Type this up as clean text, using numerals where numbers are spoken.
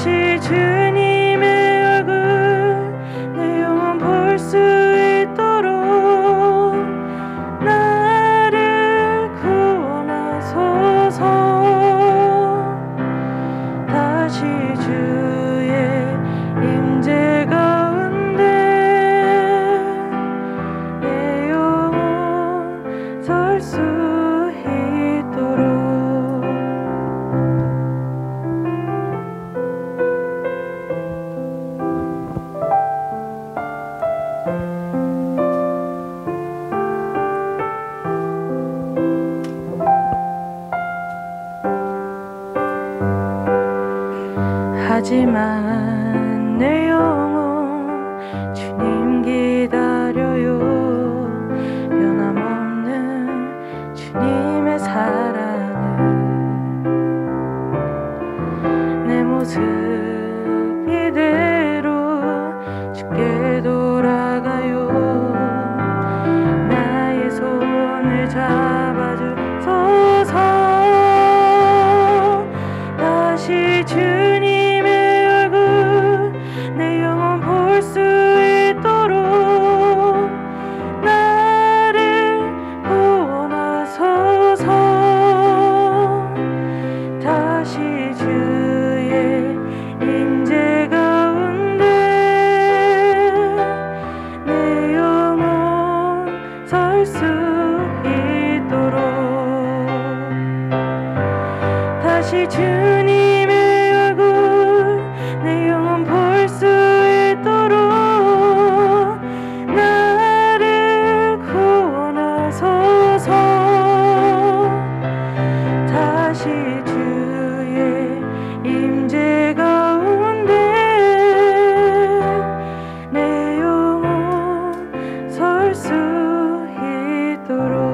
다시 주님의 얼굴 내 영혼 볼 수 있도록 나를 구원하소서. 다시 주의 임재 가운데 내 영혼 설 수 있도록. 하지만 내 영혼 주님 기다려요. 변함없는 주님의 사랑은 내 모습 이대로 주께 돌아가요. 나의 손을 잡아주소서. 다시 주님의 얼굴 내 영혼 볼 수 있도록 나를 구원하소서. 다시 주의 임재 가운데 내 영혼 설 수 있도록. 다시 주님의 얼굴 내 영혼 볼 수 있도록 나를 구원하소서. 다시 주의 임재 가운데 내 영혼 설 수 있도록.